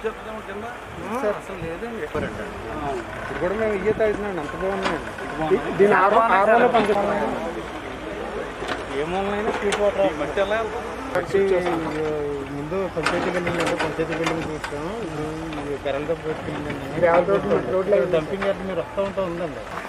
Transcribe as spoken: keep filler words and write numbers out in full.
అసలు లేదండి ఇప్పుడు కూడా మేము ఇయ్య తాగుతున్నాండి అంత బాగున్నాయండి దీని ఆరో ఆరోలో పనిచేస్తున్నాం ఏమోనైనా స్వీట్ వాటర్ మట్టి ఎలా ముందు పంచాయతీ బిల్డింగ్ అంటే పంచాయతీ బిల్డింగ్ చూస్తాం ఇప్పుడు బెరల్ దెబ్బ పెట్టుకెళ్ళిందండి డంపింగ్ యార్డ్ మీరు వస్తూ ఉంటా ఉందండి